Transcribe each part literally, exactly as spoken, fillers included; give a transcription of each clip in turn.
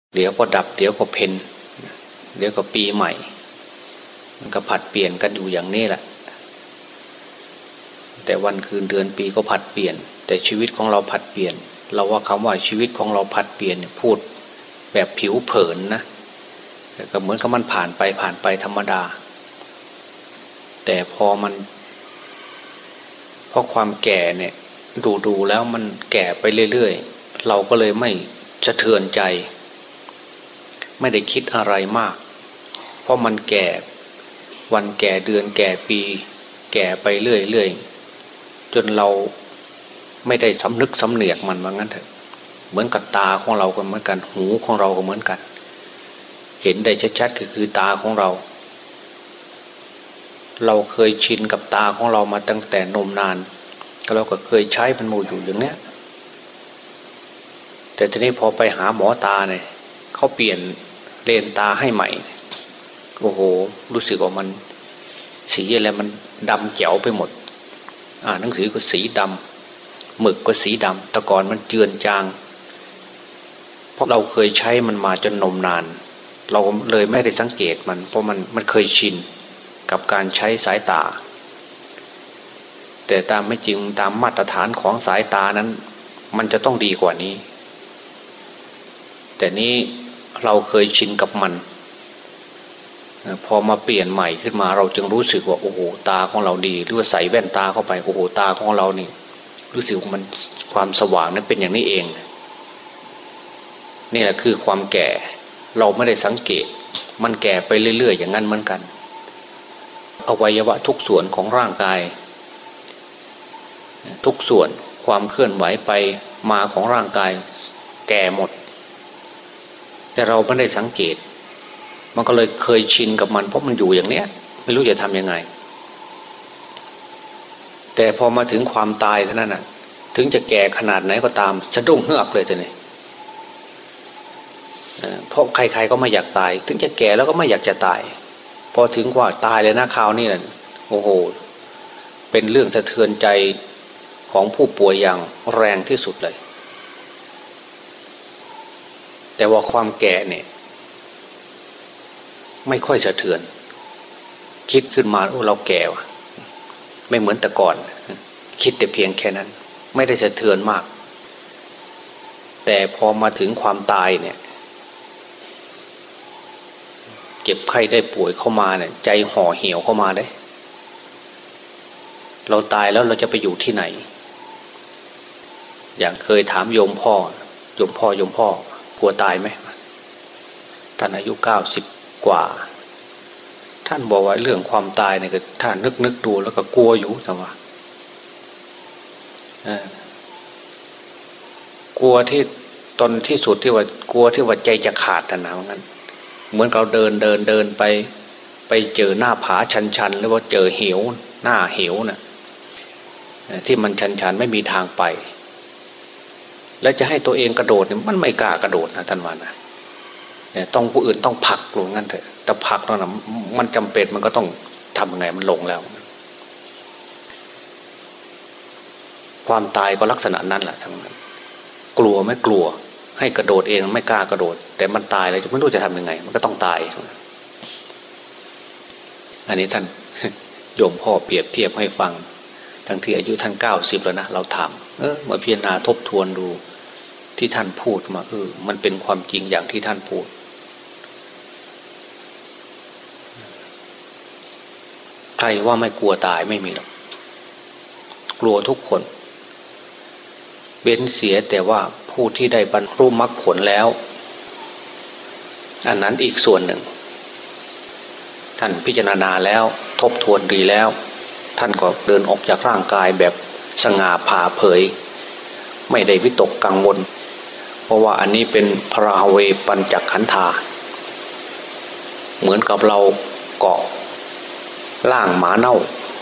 เดี๋ยวก็ดับเดี๋ยวก็เพ็ญเดี๋ยวก็ปีใหม่มันก็ผัดเปลี่ยนกันอยู่อย่างนี้แหละแต่วันคืนเดือนปีก็ผัดเปลี่ยนแต่ชีวิตของเราผัดเปลี่ยนเราว่าคำว่าชีวิตของเราผัดเปลี่ยนเนี่ยพูดแบบผิวเผินนะก็เหมือนกับมันผ่านไปผ่านไปธรรมดาแต่พอมันเพราะความแก่เนี่ยดูดูแล้วมันแก่ไปเรื่อยๆเราก็เลยไม่สะเทือนใจไม่ได้คิดอะไรมากเพราะมันแก่วันแก่เดือนแก่ปีแก่ไปเรื่อยๆจนเราไม่ได้สำนึกสำเนียกมันว่างั้นเถอะเหมือนกับตาของเราก็เหมือนกันหูของเราก็เหมือนกันเห็นได้ชัดๆก็คือตาของเราเราเคยชินกับตาของเรามาตั้งแต่นมนานก็เราก็เคยใช้มันมูอยู่อย่างเนี้ยแต่ทีนี้พอไปหาหมอตาเนี่ยเขาเปลี่ยนเลนตาให้ใหม่โอ้โหรู้สึกว่ามันสีอะไรมันดำแจ๋วไปหมดอ่านหนังสือก็สีดำหมึกก็สีดำแต่ก่อนมันเจือนจางเพราะเราเคยใช้มันมาจนนมนานเราเลยไม่ได้สังเกตมันเพราะมันมันเคยชินกับการใช้สายตาแต่ตามไม่จริงตามมาตรฐานของสายตานั้นมันจะต้องดีกว่านี้แต่นี้เราเคยชินกับมันพอมาเปลี่ยนใหม่ขึ้นมาเราจึงรู้สึกว่าโอ้โหตาของเราดีหรือว่าใส่แว่นตาเข้าไปโอ้โหตาของเรานี่รู้สึกว่ามันความสว่างนั้นเป็นอย่างนี้เองนี่แหละคือความแก่เราไม่ได้สังเกตมันแก่ไปเรื่อยๆอย่างนั้นเหมือนกันอวัยวะทุกส่วนของร่างกายทุกส่วนความเคลื่อนไหวไปมาของร่างกายแก่หมดแต่เราไม่ได้สังเกตมันก็เลยเคยชินกับมันเพราะมันอยู่อย่างเนี้ยไม่รู้จะทำยังไงแต่พอมาถึงความตายเท่านั้นน่ะถึงจะแก่ขนาดไหนก็ตามสะดุ้งเฮือกเลยทีนี้เพราะใครๆก็ไม่อยากตายถึงจะแก่แล้วก็ไม่อยากจะตายพอถึงว่าตายเลยนะคราวนี้น่ะโอ้โหเป็นเรื่องสะเทือนใจของผู้ป่วยอย่างแรงที่สุดเลยแต่ว่าความแก่เนี่ยไม่ค่อยสะเทือนคิดขึ้นมาโอ้เราแก่ว่ะไม่เหมือนแต่ก่อนคิดแต่เพียงแค่นั้นไม่ได้สะเทือนมากแต่พอมาถึงความตายเนี่ยเจ็บไข้ได้ป่วยเข้ามาเนี่ยใจห่อเหี่ยวเข้ามาได้เราตายแล้วเราจะไปอยู่ที่ไหนอย่างเคยถามโยมพ่อโยมพ่อโยมพ่อกลัวตายไหมท่านอายุเก้าสิบกว่าท่านบอกว่าเรื่องความตายเนี่ยก็ท่านนึกนึกดูแล้วก็กลัวอยู่แต่ว่ากลัวที่ตอนที่สุดที่ว่ากลัวที่ว่าใจจะขาดนะว่างั้นเหมือนเราเดินเดินเดินไปไปเจอหน้าผาชันๆหรือว่าเจอเหวหน้าเหวน่ะที่มันชันๆไม่มีทางไปแล้วจะให้ตัวเองกระโดดเนี่ยมันไม่กล้ากระโดดนะท่านว่านะต้องผู้อื่นต้องผลักลงงั้นเถอะแต่ผลักแล้วนะมันจำเป็นมันก็ต้องทำยังไงมันลงแล้วความตายก็ลักษณะนั้นแหละทั้งนั้นกลัวไม่กลัวให้กระโดดเองไม่กล้ากระโดดแต่มันตายเลยไม่รู้จะทำยังไงมันก็ต้องตายอันนี้ท่านโยมพ่อเปรียบเทียบให้ฟังทั้งที่อายุท่านเก้าสิบแล้วนะเราถามเออมาพิจารณาทบทวนดูที่ท่านพูดมาเออมันเป็นความจริงอย่างที่ท่านพูดใครว่าไม่กลัวตายไม่มีหรอกกลัวทุกคนเว้นเสียแต่ว่าผู้ที่ได้บรรลุมรรคผลแล้วอันนั้นอีกส่วนหนึ่งท่านพิจารณาแล้วทบทวนดีแล้วท่านก็เดินออกจากร่างกายแบบสง่าผ่าเผยไม่ได้วิตกกังวลเพราะว่าอันนี้เป็นพราเวปัญจขันธาเหมือนกับเราเกาะล่างหมาเน่า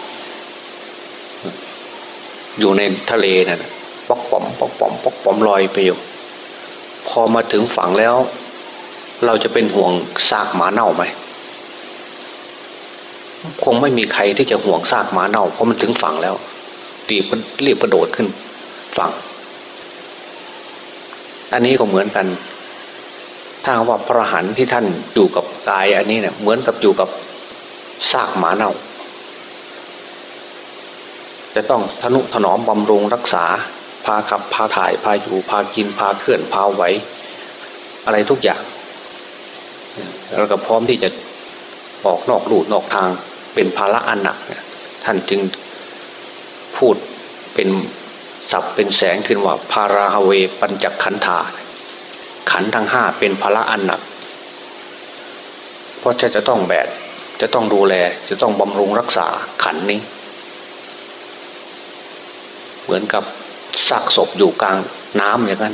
อยู่ในทะเลนั่นปอกป๋อมปอกป๋อมปอกป๋อมลอยไปอยู่พอมาถึงฝั่งแล้วเราจะเป็นห่วงซากหมาเน่าไหมคงไม่มีใครที่จะห่วงซากหมาเน่าเพราะมันถึงฝั่งแล้วรีบรีบกระโดดขึ้นฝั่งอันนี้ก็เหมือนกันถ้าว่าพระอรหันต์ที่ท่านอยู่กับกายอันนี้เนี่ยเหมือนกับอยู่กับซากหมาเน่าจะต้องทนุถนอมบำรุงรักษาพาขับพาถ่ายพาอยู่พากินพาเคลื่อนพาไหวอะไรทุกอย่างแล้วก็พร้อมที่จะออกนอกลู่นอกทางเป็นภาระอันหนักท่านจึงพูดเป็นศัพท์เป็นแสงขึ้นว่าภาราฮเวปัญจขันธาขันธ์ทั้งห้าเป็นภาระอันหนักเพราะจะจะต้องแบกจะต้องดูแลจะต้องบำรุงรักษาขันธ์นี้เหมือนกับซากศพอยู่กลางน้ำอย่างนั้น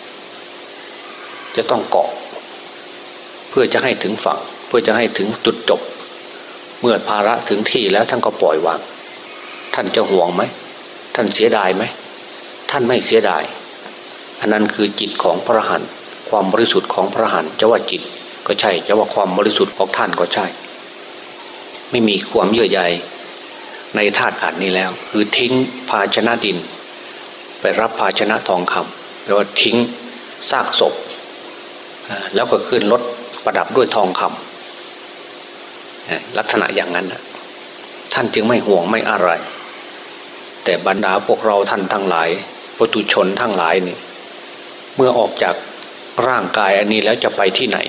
จะต้องเกาะเพื่อจะให้ถึงฝั่งเพื่อจะให้ถึงจุดจบเมื่อภาระถึงที่แล้วท่านก็ปล่อยวางท่านจะห่วงไหมท่านเสียดายไหมท่านไม่เสียดายอันนั้นคือจิตของพระอรหันต์ความบริสุทธิ์ของพระอรหันต์จะว่าจิตก็ใช่จะว่าความบริสุทธิ์ของท่านก็ใช่ไม่มีความเยื่อใยในธาตุขันธ์นี้แล้วคือทิ้งภาชนะดินไปรับภาชนะทองคำแปลว่าทิ้งซากศพแล้วก็ขึ้นรถประดับด้วยทองคำลักษณะอย่างนั้นท่านจึงไม่ห่วงไม่อะไรแต่บรรดาพวกเราท่านทั้งหลายปุถุชนทั้งหลายนี่เมื่อออกจากร่างกายอันนี้แล้วจะไปที่ไหน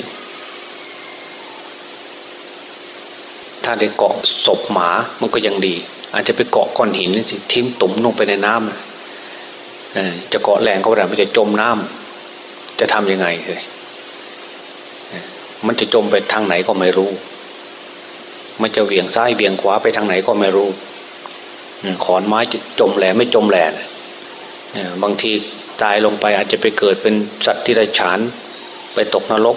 ถ้าได้เกาะศพหมามันก็ยังดีอาจจะไปเกาะก้อนหินนี่สิทิ้งตุ่มลงไปในน้ำจะเกาะแรงก็ได้มันจะจมน้ำจะทำยังไงเลยมันจะจมไปทางไหนก็ไม่รู้มันจะเบี่ยงซ้ายเบี่ยงขวาไปทางไหนก็ไม่รู้ขอนไม้จะจมแหลไม่จมแหลบางทีตายลงไปอาจจะไปเกิดเป็นสัตว์ที่ไร้ฉานไปตกนรก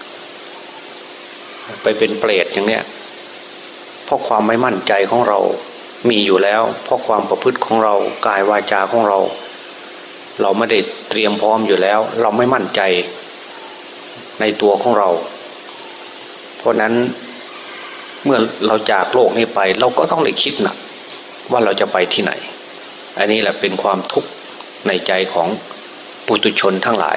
ไปเป็นเปรตอย่างเนี้ยเพราะความไม่มั่นใจของเรามีอยู่แล้วเพราะความประพฤติของเรากายวาจาของเราเราไม่ได้เตรียมพร้อมอยู่แล้วเราไม่มั่นใจในตัวของเราเพราะนั้นเมื่อเราจากโลกนี้ไปเราก็ต้องได้คิดหนักว่าเราจะไปที่ไหนอันนี้แหละเป็นความทุกข์ในใจของปุถุชนทั้งหลาย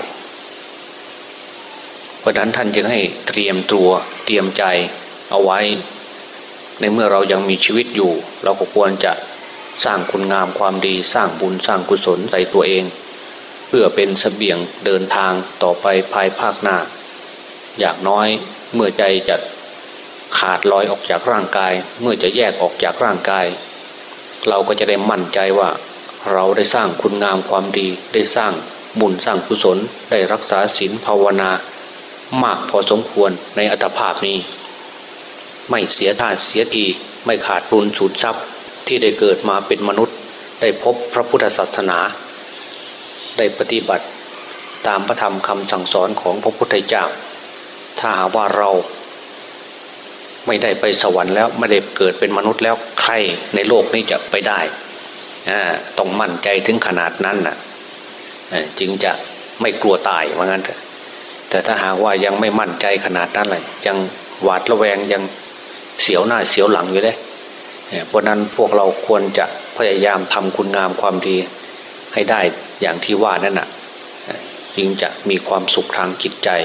เพราะนั้นท่านจึงให้เตรียมตัวเตรียมใจเอาไว้ในเมื่อเรายังมีชีวิตอยู่เราก็ควรจะสร้างคุณงามความดีสร้างบุญสร้างกุศลใส่ตัวเองเพื่อเป็นเสบียงเดินทางต่อไปภายภาคหน้าอย่างน้อยเมื่อใจจะขาดลอยออกจากร่างกายเมื่อจะแยกออกจากร่างกายเราก็จะได้มั่นใจว่าเราได้สร้างคุณงามความดีได้สร้างบุญสร้างกุศลได้รักษาศีลภาวนามากพอสมควรในอัตภาพนี้ไม่เสียท่าเสียทีไม่ขาดบุญสูญทรัพย์ที่ได้เกิดมาเป็นมนุษย์ได้พบพระพุทธศาสนาได้ปฏิบัติตามพระธรรมคำสั่งสอนของพระพุทธเจ้าถ้าหากว่าเราไม่ได้ไปสวรรค์แล้วไม่ได้เกิดเป็นมนุษย์แล้วใครในโลกนี้จะไปได้ต้องมั่นใจถึงขนาดนั้นน่ะจึงจะไม่กลัวตายว่างั้นเถอะแต่ถ้าหากว่ายังไม่มั่นใจขนาดนั้นเลยยังหวาดระแวงยังเสียวหน้าเสียวหลังอยู่เลยเพราะนั้นพวกเราควรจะพยายามทำคุณงามความดีให้ได้อย่างที่ว่านั่นน่ะจึงจะมีความสุขทางจิตใจ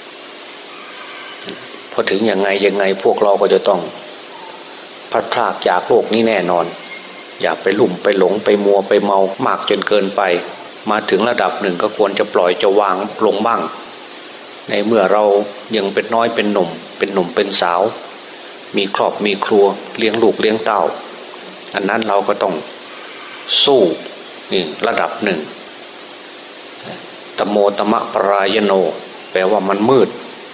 พอถึงยังไงยังไงพวกเราก็จะต้องพลัดพรากจากโลกนี้แน่นอนอย่าไปลุ่มไปหลงไปมัวไปเมามากจนเกินไปมาถึงระดับหนึ่งก็ควรจะปล่อยจะวางลงบ้างในเมื่อเรายังเป็นน้อยเป็นหนุ่มเป็นหนุ่มเป็นสาวมีครอบมีครัวเลี้ยงลูกเลี้ยงเต้าอันนั้นเราก็ต้องสู้นี่ระดับหนึ่งตโมตมะปรายโนแปลว่ามันมืด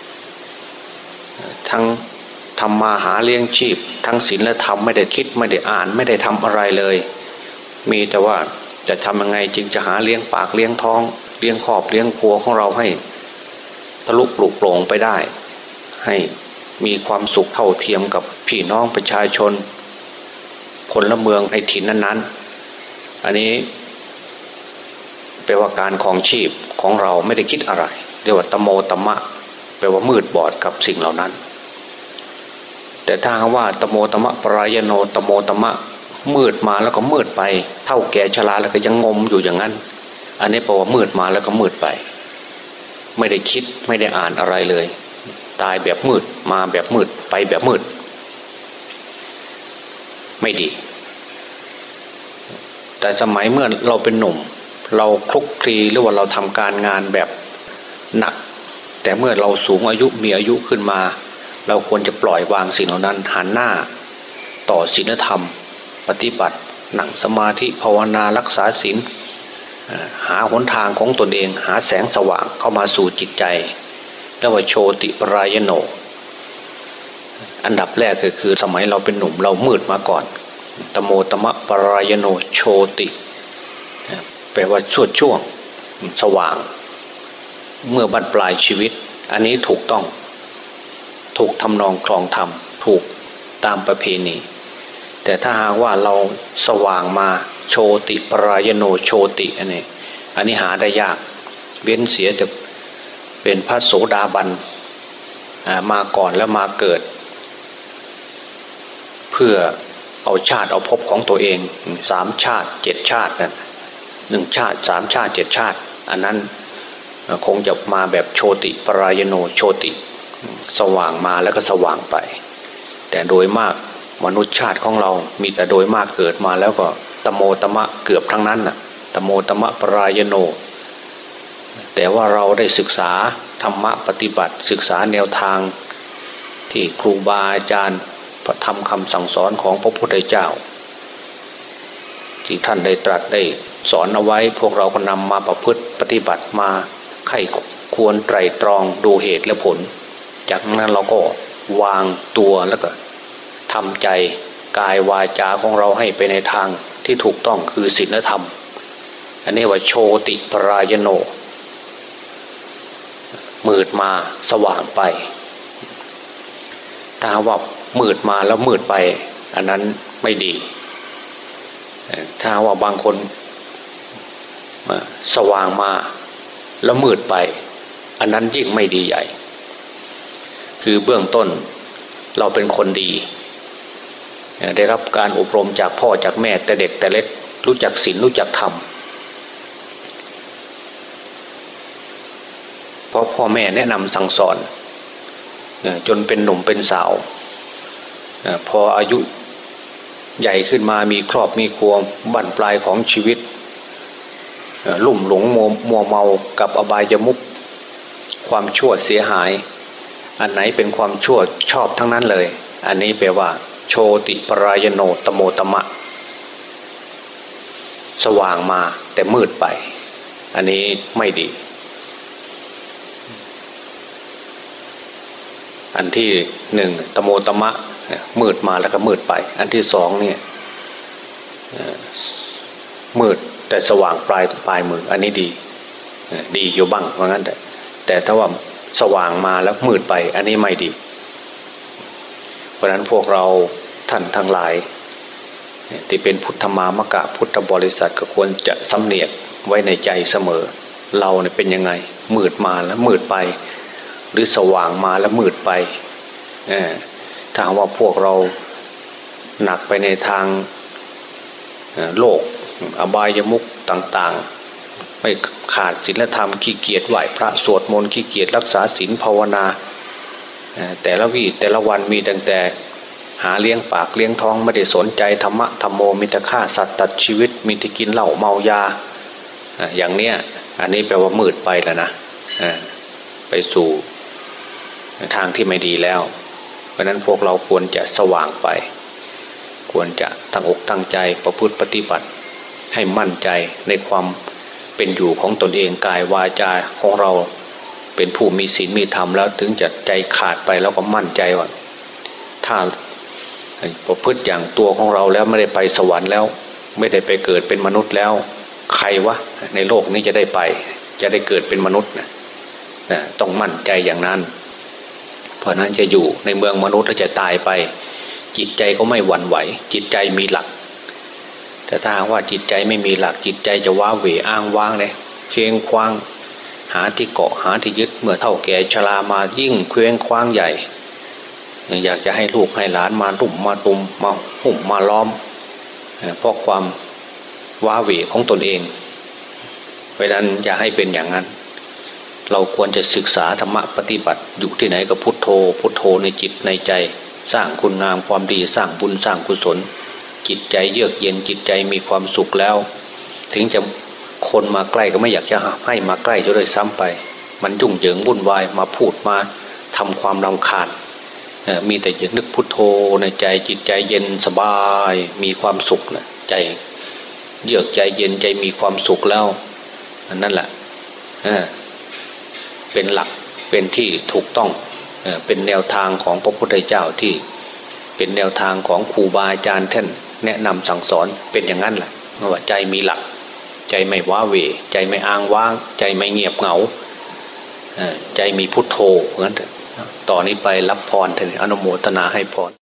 ทั้งทำมาหาเลี้ยงชีพทั้งศีลและธรรมไม่ได้คิดไม่ได้อ่านไม่ได้ทำอะไรเลยมีแต่ว่าจะทำยังไงจึงจะหาเลี้ยงปากเลี้ยงท้องเลี้ยงครอบเลี้ยงครัวของเราให้ทะลุปลุกโปร่งไปได้ให้มีความสุขเท่าเทียมกับพี่น้องประชาชนพลเมืองในถิ่นนั้นๆอันนี้แปลว่าการครองชีพของเราไม่ได้คิดอะไรเรียกว่าตโมตมะแปลว่ามืดบอดกับสิ่งเหล่านั้นแต่ถ้าว่าตโมตมะปรายโนตโมตมะมืดมาแล้วก็มืดไปเท่าแก่ชราแล้วก็ยังงมอยู่อย่างนั้นอันนี้แปลว่ามืดมาแล้วก็มืดไปไม่ได้คิดไม่ได้อ่านอะไรเลยตายแบบมืดมาแบบมืดไปแบบมืดไม่ดีแต่สมัยเมื่อเราเป็นหนุ่มเราคลุกคลีหรือว่าเราทำการงานแบบหนักแต่เมื่อเราสูงอายุมีอายุขึ้นมาเราควรจะปล่อยวางสิ่งเหล่านั้นหันหน้าต่อศีลธรรมปฏิบัตินั่งสมาธิภาวนารักษาศีลหาหนทางของตนเองหาแสงสว่างเข้ามาสู่จิตใจเรียกว่าโชติปรายโนอันดับแรกก็คือสมัยเราเป็นหนุ่มเรามืดมาก่อนตโมตมะปรายโนโชติแปลว่าช่วงช่วงสว่างเมื่อบั้นปลายชีวิตอันนี้ถูกต้องถูกทำนองคลองธรรมถูกตามประเพณีแต่ถ้าหากว่าเราสว่างมาโชติปรายโนโชติอันนี้อันนี้หาได้ยากเว้นเสียจะเป็นพระโสดาบันมาก่อนแล้วมาเกิดเพื่อเอาชาติเอาภพของตัวเองสามชาติเจ็ดชาตินั่นหนึ่งชาติสามชาติเจ็ดชาติอันนั้นคงจะมาแบบโชติปรายโนโชติสว่างมาแล้วก็สว่างไปแต่โดยมากมนุษย์ชาติของเรามีแต่โดยมากเกิดมาแล้วก็ตโมตมะเกือบทั้งนั้นน่ะตโมตมะปรายโนแต่ว่าเราได้ศึกษาธรรมะปฏิบัติศึกษาแนวทางที่ครูบาอาจารย์พระธรรมคำสั่งสอนของพระพุทธเจ้าที่ท่านได้ตรัสได้สอนเอาไว้พวกเราก็นำมาประพฤติปฏิบัติมาไข้ควรไตร่ตรองดูเหตุและผลจากนั้นเราก็วางตัวแล้วก็ทำใจกายวาจาของเราให้ไปในทางที่ถูกต้องคือศีลธรรมอันนี้ว่าโชติปรายโนมืดมาสว่างไปถ้าว่ามืดมาแล้วมืดไปอันนั้นไม่ดีถ้าว่าบางคนสว่างมาแล้วมืดไปอันนั้นยิ่งไม่ดีใหญ่คือเบื้องต้นเราเป็นคนดีได้รับการอบรมจากพ่อจากแม่แต่เด็กแต่เล็กรู้จักศีลรู้จักธรรมเพราะพ่อแม่แนะนำสั่งสอนจนเป็นหนุ่มเป็นสาวพออายุใหญ่ขึ้นมามีครอบมีครัวบั้นปลายของชีวิตลุ่มหลงมัวมัวเมากับอบายมุขความชั่วเสียหายอันไหนเป็นความชั่วชอบทั้งนั้นเลยอันนี้แปลว่าโชติปรายโนตโมตมะสว่างมาแต่มืดไปอันนี้ไม่ดีอันที่หนึ่งตโมตมะมืดมาแล้วก็มืดไปอันที่สองเนี่ยมืดแต่สว่างปลายปลายมืออันนี้ดีดีอยู่บ้างเพราะงั้นแต่แต่ถ้าว่าสว่างมาแล้วมืดไปอันนี้ไม่ดีเพราะนั้นพวกเราท่านทั้งหลายที่เป็นพุทธมามกะพุทธบริษัทก็ควรจะสำเนียกไว้ในใจเสมอเราเนี่ยเป็นยังไงมืดมาแล้วมืดไปหรือสว่างมาแล้วมืดไปถ้าว่าพวกเราหนักไปในทางโลกอบายมุขต่างๆไม่ขาดศีลธรรมขี้เกียจไหว้พระสวดมนต์ขี้เกียจรักษาศีลภาวนาแต่ละวี่แต่ละวันมีตั้งแต่หาเลี้ยงปากเลี้ยงท้องไม่ได้สนใจธรรมะธรรมโมมีแต่ฆ่าสัตว์ตัดชีวิตมีแต่กินเหล้าเมายาอย่างเนี้ยอันนี้แปลว่ามืดไปแล้วนะไปสู่ทางที่ไม่ดีแล้วเพราะนั้นพวกเราควรจะสว่างไปควรจะตั้งอกตั้งใจประพฤติปฏิบัติให้มั่นใจในความเป็นอยู่ของตนเองกายวาจาของเราเป็นผู้มีศีลมีธรรมแล้วถึงจะใจขาดไปแล้วก็มั่นใจว่าถ้าประพฤติอย่างตัวของเราแล้วไม่ได้ไปสวรรค์แล้วไม่ได้ไปเกิดเป็นมนุษย์แล้วใครวะในโลกนี้จะได้ไปจะได้เกิดเป็นมนุษย์นะต้องมั่นใจอย่างนั้นเพราะนั้นจะอยู่ในเมืองมนุษย์แล้วจะตายไปจิตใจก็ไม่หวั่นไหวจิตใจมีหลักแต่ถ้าว่าจิตใจไม่มีหลักจิตใจจะว้าเหวอ้างว้างเลยเคว้งคว้างหาที่เกาะหาที่ยึดเมื่อเฒ่าแก่ชรามายิ่งเคว้งคว้างใหญ่อยากจะให้ลูกให้หลานมาตุ่มมาตุมมาหุ่มมาล้อมเพราะความว้าเหวของตนเองเพราะนั้นอย่าให้เป็นอย่างนั้นเราควรจะศึกษาธรรมะปฏิบัติอยู่ที่ไหนก็พุทโธพุทโธในจิตในใจสร้างคุณงามความดีสร้างบุญสร้างกุศลจิตใจเยือกเย็นจิตใจมีความสุขแล้วถึงจะคนมาใกล้ก็ไม่อยากจะให้มาใกล้จะเลยซ้ำไปมันยุ่งเหยิงวุ่นวายมาพูดมาทำความรำคาญมีแต่จะนึกพุทโธในใจจิตใจเย็นสบายมีความสุขนะใจเยือกใจเย็นใจมีความสุขแล้วนั่นแหละเป็นหลักเป็นที่ถูกต้องเป็นแนวทางของพระพุทธเจ้าที่เป็นแนวทางของครูบาอาจารย์ท่านแนะนำสั่งสอนเป็นอย่างนั้นแหละว่าใจมีหลักใจไม่ว้าเหวใจไม่อ้างว้างใจไม่เงียบเหงาใจมีพุทโธงั้นต่อนนี้ไปรับพรท่านอนุโมทนาให้พร